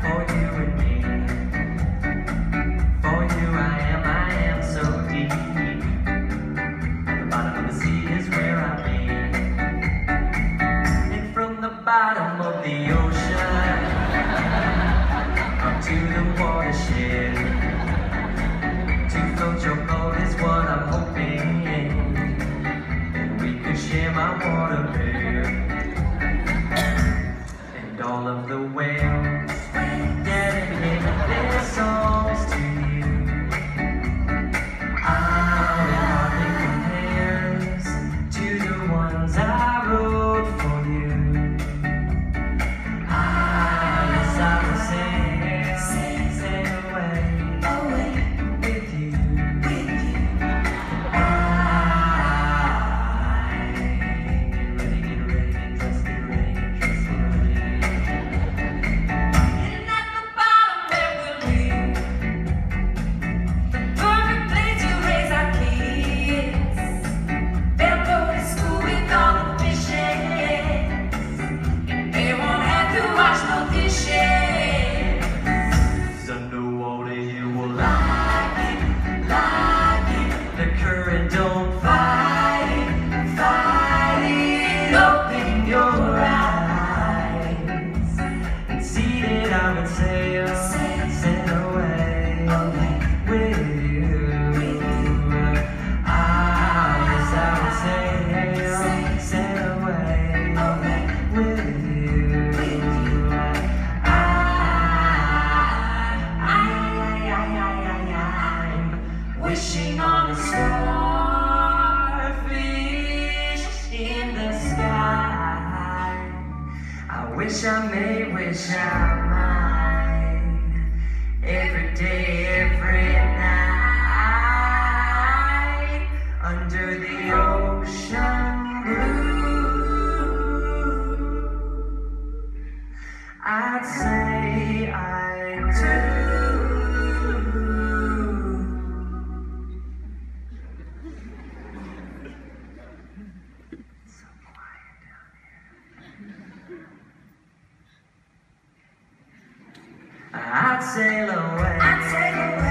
for you and me. For you I am so deep. At the bottom of the sea is where I be. And from the bottom of the ocean up to the watershed, to float your boat is what I'm hoping. And we could share my waterbed. And all of the whales dedicate their songs to you. It hardly compares to the ones I wrote for you. Yes, I will sail away with you. Get ready, trust me, trust me. And at the bottom there will be the perfect place to raise our kids. They'll go to school with all the fishes, and they won't have to wash no dishes. Underwater you will like it. The current don't fight it. Open your eyes and see that I would sail away with you. Yes, I would sail away with you. I'm wishing on a starfish in the sky. I wish I may, wish I might. Every day, every night, under the ocean blue, I'd say I do. So quiet down here. I'd sail away.